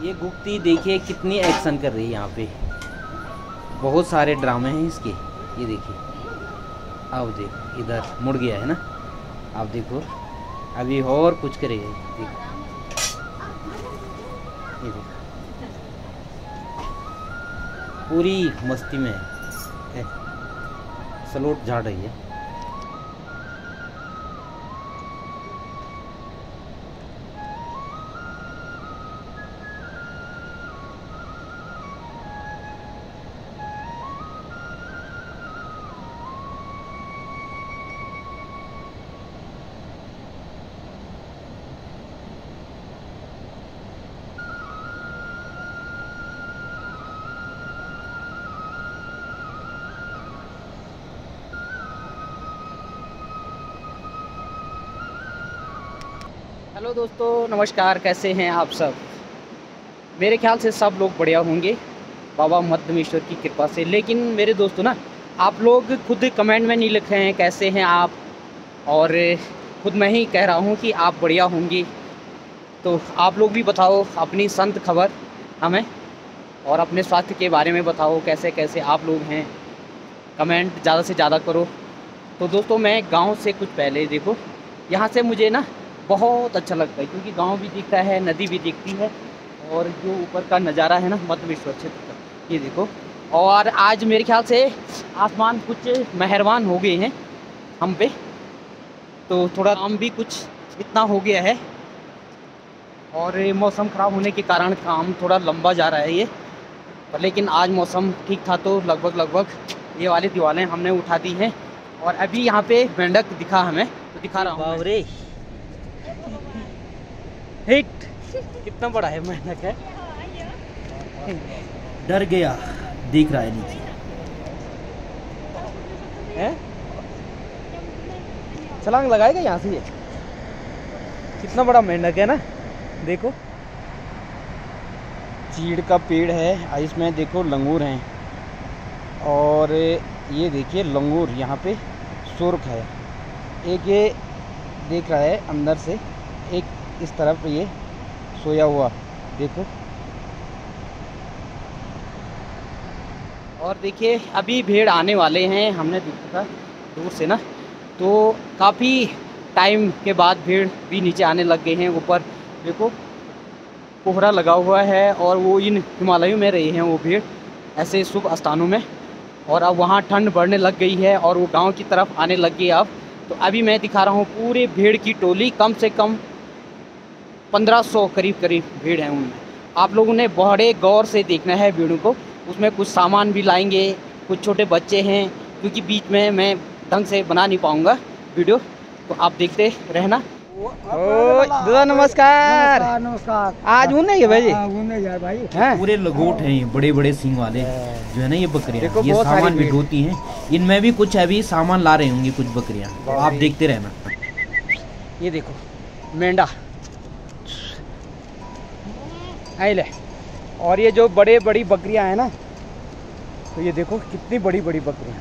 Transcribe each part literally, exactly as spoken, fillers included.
ये गुप्ती देखिए कितनी एक्शन कर रही है यहाँ पे। बहुत सारे ड्रामे हैं इसके। ये देखिए, अब देखो इधर मुड़ गया है ना। आप देखो अभी और कुछ करेगा। देखो ये देखो पूरी मस्ती में है, सलोट झाड़ रही है। हेलो दोस्तों, नमस्कार। कैसे हैं आप सब? मेरे ख्याल से सब लोग बढ़िया होंगे बाबा मध्यमेश्वर की कृपा से। लेकिन मेरे दोस्तों ना, आप लोग खुद कमेंट में नहीं लिख रहे हैं कैसे हैं आप, और खुद मैं ही कह रहा हूं कि आप बढ़िया होंगे। तो आप लोग भी बताओ अपनी संत खबर हमें, और अपने स्वास्थ्य के बारे में बताओ कैसे कैसे आप लोग हैं। कमेंट ज़्यादा से ज़्यादा करो। तो दोस्तों, मैं गाँव से कुछ पहले देखो, यहाँ से मुझे ना बहुत अच्छा लगता है क्योंकि गांव भी दिखता है, नदी भी दिखती है, और जो ऊपर का नज़ारा है ना मध्यमेश्वर क्षेत्र का, ये देखो। और आज मेरे ख्याल से आसमान कुछ मेहरबान हो गए हैं हम पे, तो थोड़ा काम भी कुछ इतना हो गया है, और मौसम ख़राब होने के कारण काम थोड़ा लंबा जा रहा है ये। पर लेकिन आज मौसम ठीक था, तो लगभग लगभग ये वाली दीवारें हमने उठा दी हैं। और अभी यहाँ पे मेंढक दिखा हमें, तो दिखा रहा हूँ। रे हिट कितना बड़ा है मेंढक है। डर गया, देख रहा है नीचे है। छलांग लगाएगा यहाँ से। ये कितना बड़ा मेंढक है ना, देखो। चीड़ का पेड़ है, इसमें देखो लंगूर हैं, और ये देखिए लंगूर यहाँ पे सुर्ख है। एक ये देख रहा है अंदर से, एक इस तरफ ये सोया हुआ, देखो। और देखिए अभी भेड़ आने वाले हैं, हमने देखा था दूर से ना, तो काफ़ी टाइम के बाद भेड़ भी नीचे आने लग गए हैं। ऊपर देखो कोहरा लगा हुआ है, और वो इन हिमालयों में रहे हैं वो भेड़ ऐसे शुभ स्थानों में। और अब वहाँ ठंड बढ़ने लग गई है, और वो गांव की तरफ आने लग गई अब। तो अभी मैं दिखा रहा हूँ पूरे भेड़ की टोली, कम से कम पंद्रह सौ करीब करीब भीड़ है उनमें। आप लोगों ने बड़े गौर से देखना है भीड़ों को। उसमें कुछ सामान भी लाएंगे, कुछ छोटे बच्चे हैं, क्योंकि बीच में मैं ढंग से बना नहीं पाऊँगा वीडियो, तो आप देखते रहना। दादा नमस्कार। नमस्कार। आज ऊने है भाई, भाई पूरे लगोट हैं ये, बड़े बड़े सींग वाले जो है ना ये बकरियां। ये सामान भी ढोती हैं, इनमें भी कुछ अभी सामान ला रहे होंगे कुछ बकरियां, आप देखते रहना। ये देखो मेंढा ले। और ये जो बड़े बड़ी बकरियां हैं ना, तो ये देखो कितनी बड़ी बड़ी बकरियां।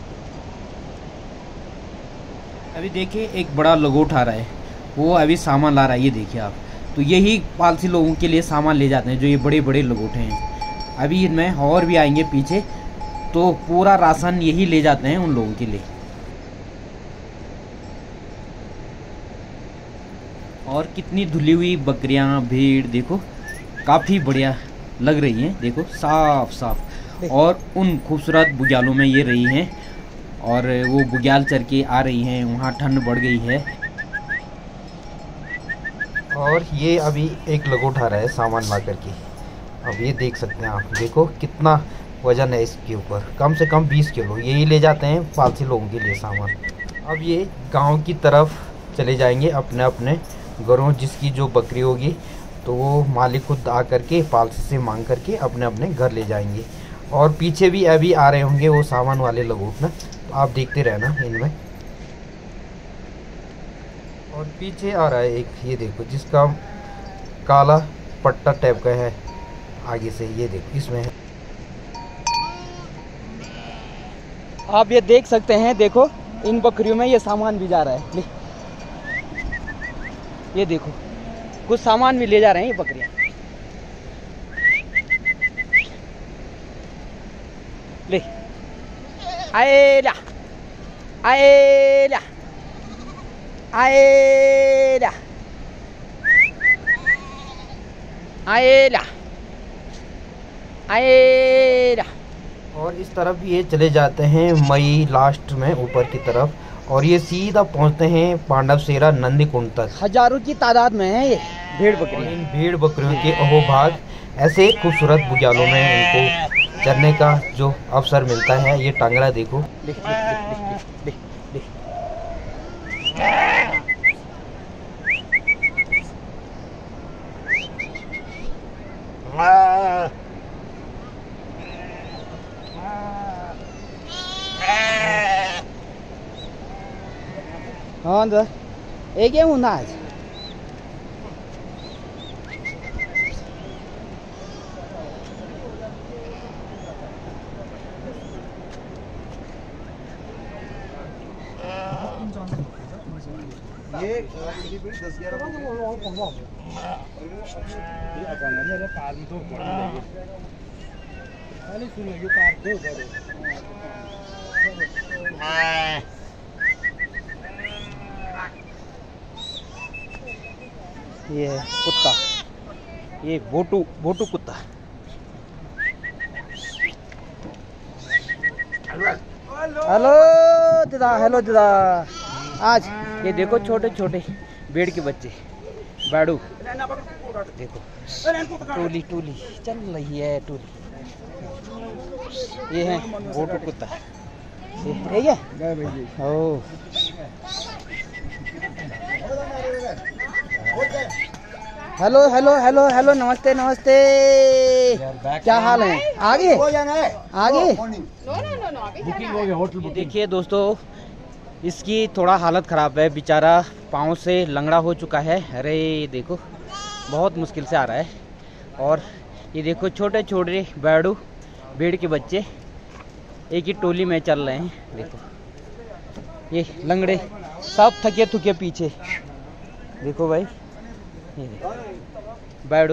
अभी देखिए एक बड़ा लगोट आ रहा है, वो अभी सामान ला रहा है, ये देखिए आप। तो यही पालसी लोगों के लिए सामान ले जाते हैं, जो ये बड़े बड़े लगोटे हैं। अभी इनमें और भी आएंगे पीछे, तो पूरा राशन यही ले जाते हैं उन लोगों के लिए। और कितनी धुली हुई बकरियां, भीड़ देखो, काफ़ी बढ़िया लग रही हैं, देखो साफ साफ। और उन खूबसूरत बुग्यालों में ये रही हैं, और वो बुग्याल चर के आ रही हैं। वहाँ ठंड बढ़ गई है, और ये अभी एक लगोट आ रहा है सामान ला करके। अब ये देख सकते हैं आप, देखो कितना वजन है इसके ऊपर, कम से कम बीस किलो। यही ले जाते हैं पालसी लोगों के लिए सामान। अब ये गांव की तरफ चले जाएंगे अपने अपने घरों। जिसकी जो बकरी होगी तो वो मालिक खुद आ करके पालसी से मांग करके अपने अपने घर ले जाएंगे। और पीछे भी अभी आ रहे होंगे वो सामान वाले लगोट ना, तो आप देखते रहना इनमें। और पीछे आ रहा है एक, ये देखो, जिसका काला पट्टा टाइप का है आगे से, ये देखो इसमें है। आप ये देख सकते हैं, देखो इन बकरियों में ये सामान भी जा रहा है। ये देखो कुछ सामान भी ले जा रहे हैं ये बकरियां। आएला आएला आएला आएला आएला। और इस तरफ ये चले जाते हैं मई लास्ट में ऊपर की तरफ, और ये सीधा पहुंचते हैं पांडव सेरा नंदी कुंड तक। हजारों की तादाद में है ये भेड़ बकरी। इन भेड़ बकरियों के अहोभाग ऐसे खूबसूरत बुग्यालों में इनको चरने का जो अवसर मिलता है। ये टांगरा देखो, देख देख देख देख देख देख। हाँ तो एक ही हूँ आज। ये दस ग्यारह ये है कुत्ता, ये बोटू बोटू कुत्ता। हेलो दादा, हेलो दादा। आज ये देखो छोटे छोटे भेड़ के बच्चे, बैडू देखो, टूली टूली चल रही है टूली। ये है बोटू कुत्ता, ये है ओ। हेलो हेलो हेलो हेलो, नमस्ते नमस्ते, क्या हाल है? आगे आगे बुकिंग हो गया होटल। देखिए दोस्तों, इसकी थोड़ा हालत ख़राब है, बेचारा पाँव से लंगड़ा हो चुका है। अरे देखो बहुत मुश्किल से आ रहा है। और ये देखो छोटे छोटे बैडू भेड़ के बच्चे एक ही टोली में चल रहे हैं। देखो ये लंगड़े सब थके थुके पीछे, देखो भाई ये देखो बैडू।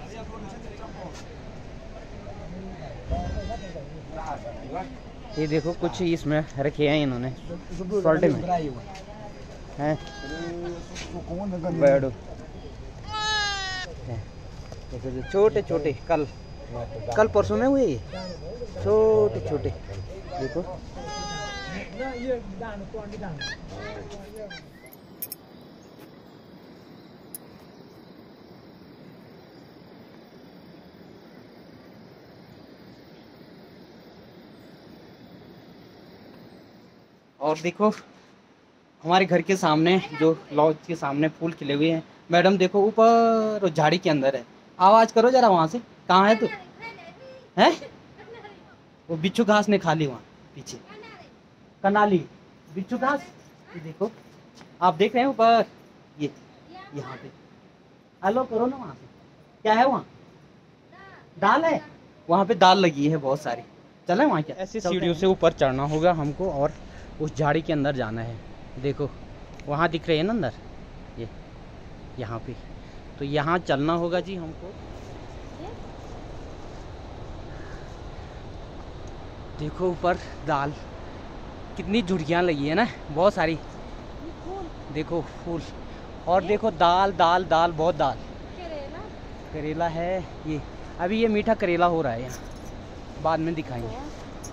ये देखो कुछ इसमें रखे हैं इन्होंने सोल्टे में हैं बैडू। देखो छोटे छोटे कल कल परसों में हुए ये छोटे छोटे, देखो और देखो हमारे घर के सामने जो लॉज के सामने फूल खिले हुए हैं। मैडम देखो ऊपर झाड़ी के अंदर है, आवाज़ करो जरा वहाँ से। कहाँ है तू? है वो बिच्छू घास ने खा ली वहाँ पीछे, कनाली बिच्छू घास। ये देखो आप देख रहे हैं ऊपर, ये यहाँ पे हेलो करो ना वहाँ से। क्या है वहाँ? दाल है, वहाँ पे दाल लगी है बहुत सारी। चले वहाँ क्या? ऐसे सीढ़ियों से ऊपर चढ़ना होगा हमको और उस झाड़ी के अंदर जाना है। देखो वहाँ दिख रहे हैं ना अंदर, ये यहाँ पे, तो यहाँ चलना होगा जी हमको। देखो ऊपर दाल, कितनी झुर्गियाँ लगी है ना, बहुत सारी। देखो फूल, और देखो दाल दाल दाल, बहुत दाल। करेला है ये, अभी ये मीठा करेला हो रहा है यहाँ, बाद में दिखाएंगे।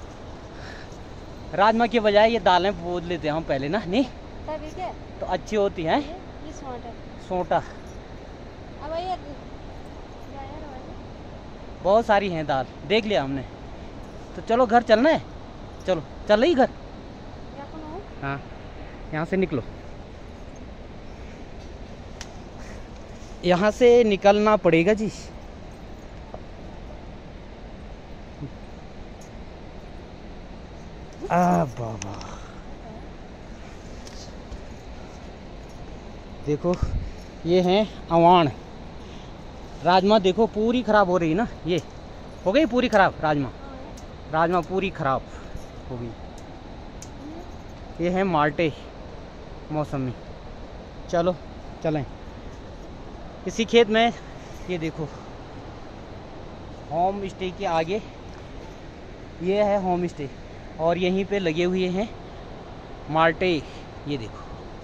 राजमा के बजाय ये दालें बोल लेते हैं हम पहले ना, नहीं तो अच्छी होती हैं। सोटा बहुत सारी हैं दाल, देख लिया हमने। तो चलो घर चलना है, चलो चल रही घर। हाँ यहाँ से निकलो, यहाँ से निकलना पड़ेगा जी। आ बाबा देखो ये हैं अवान राजमा। देखो पूरी ख़राब हो रही है ना, ये हो गई पूरी ख़राब राजमा, राजमा पूरी ख़राब हो गई। ये है माल्टे मौसमी। चलो चलें इसी खेत में। ये देखो होम स्टे के आगे ये है होम स्टे, और यहीं पे लगे हुए हैं माल्टे, ये देखो।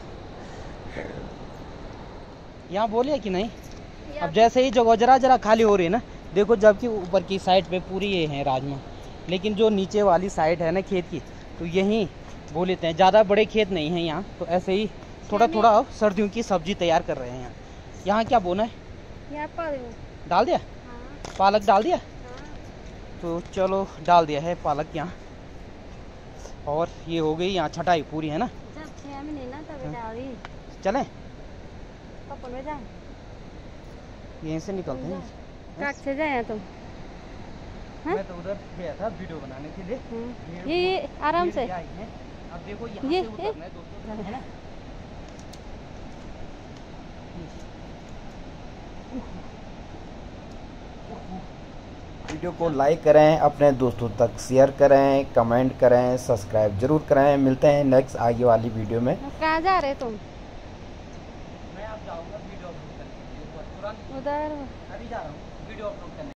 यहाँ बोले कि नहीं, अब जैसे ही जगह जरा जरा खाली हो रही है ना, देखो जबकि ऊपर की साइड पे पूरी ये है राजमा, लेकिन जो नीचे वाली साइड है ना खेत की, तो यहीं बो लेते हैं। ज़्यादा बड़े खेत नहीं हैं यहाँ, तो ऐसे ही थोड़ा थोड़ा सर्दियों की सब्जी तैयार कर रहे हैं यहाँ। यहाँ क्या बोना है, यहाँ पर डाल दिया, हाँ, पालक डाल दिया, हाँ। तो चलो डाल दिया है पालक यहाँ। और ये हो गई यहाँ छटाई पूरी, है ना। जब छह महीने ना तब डाली चलें, कपन में जाए, यहीं से निकलते हैं। काट से जाए तुम। हाँ? मैं तो उधर गया था वीडियो बनाने के लिए। हाँ। ये ये आराम से, ये आई है। अब देखो यहाँ ये से उतरना है दोस्तों, है ना। वीडियो को लाइक करें, अपने दोस्तों तक शेयर करें, कमेंट करें, सब्सक्राइब जरूर करें। मिलते हैं नेक्स्ट आगे वाली वीडियो में। कहाँ जा रहे तुम? मैं अब जाऊँगा वीडियो अपलोड करने के लिए, तुरंत उधर अभी जा रहा हूँ वीडियो अपलोड करने।